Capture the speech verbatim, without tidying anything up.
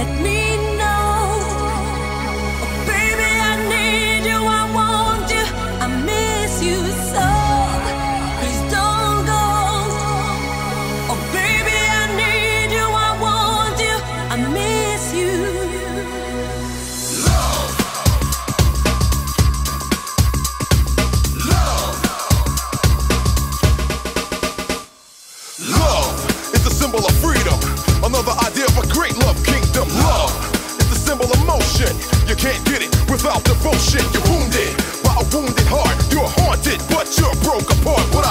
let me know. Oh, baby, I need you, I want you, I miss you so. Please don't go. Oh, baby, I need you, I want you, I miss you. Love. Love. Love is the symbol of freedom. Another idea of a great love kingdom. Love is the symbol of motion. You can't get it without devotion. You're wounded by a wounded heart. You're haunted, but you're broke apart.